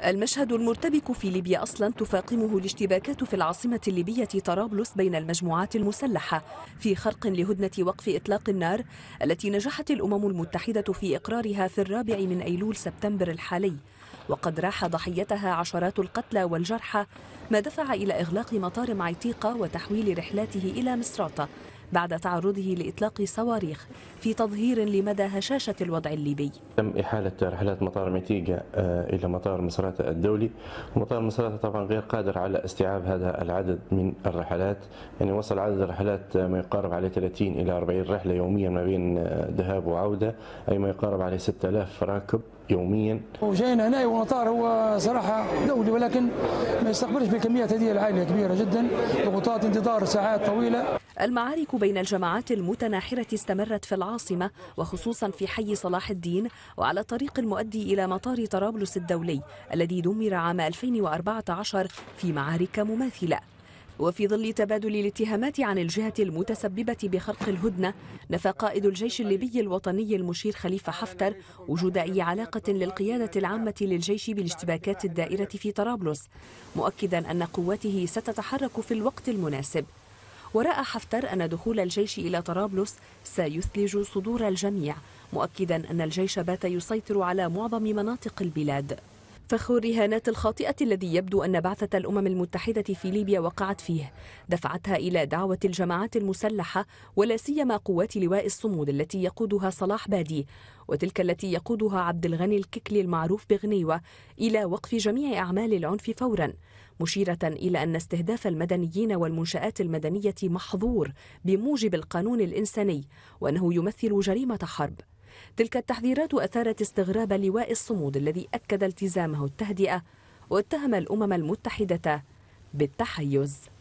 المشهد المرتبك في ليبيا أصلا تفاقمه الاشتباكات في العاصمة الليبية طرابلس بين المجموعات المسلحة في خرق لهدنة وقف إطلاق النار التي نجحت الأمم المتحدة في إقرارها في 4 من أيلول سبتمبر الحالي، وقد راح ضحيتها عشرات القتلى والجرحى، ما دفع إلى إغلاق مطار معيتيقة وتحويل رحلاته إلى مصراتة بعد تعرضه لإطلاق صواريخ في تظهير لمدى هشاشة الوضع الليبي. تم إحالة رحلات مطار معيتيقة إلى مطار مصراتة الدولي، ومطار مصراتة طبعا غير قادر على استيعاب هذا العدد من الرحلات، يعني وصل عدد الرحلات ما يقارب على 30 إلى 40 رحلة يوميا ما بين ذهاب وعودة، أي ما يقارب على 6000 راكب يوميا. وجينا هنا والمطار هو صراحة دولي ولكن ما يستقبلش بالكميات هذه العالية كبيرة جدا، ضغوطات انتظار ساعات طويلة. المعارك بين الجماعات المتناحرة استمرت في العاصمة وخصوصا في حي صلاح الدين وعلى الطريق المؤدي إلى مطار طرابلس الدولي الذي دمر عام 2014 في معارك مماثلة. وفي ظل تبادل الاتهامات عن الجهة المتسببة بخرق الهدنة، نفى قائد الجيش الليبي الوطني المشير خليفة حفتر وجود أي علاقة للقيادة العامة للجيش بالاشتباكات الدائرة في طرابلس، مؤكدا أن قواته ستتحرك في الوقت المناسب. ورأى حفتر أن دخول الجيش إلى طرابلس سيثلج صدور الجميع، مؤكدا أن الجيش بات يسيطر على معظم مناطق البلاد. فخ الرهانات الخاطئة الذي يبدو أن بعثة الأمم المتحدة في ليبيا وقعت فيه دفعتها إلى دعوة الجماعات المسلحة ولا سيما قوات لواء الصمود التي يقودها صلاح بادي وتلك التي يقودها عبد الغني الككلي المعروف بغنيوة إلى وقف جميع أعمال العنف فورا، مشيرة إلى أن استهداف المدنيين والمنشآت المدنية محظور بموجب القانون الإنساني وأنه يمثل جريمة حرب. تلك التحذيرات أثارت استغراب لواء الصمود الذي أكد التزامه التهدئة واتهم الأمم المتحدة بالتحيز.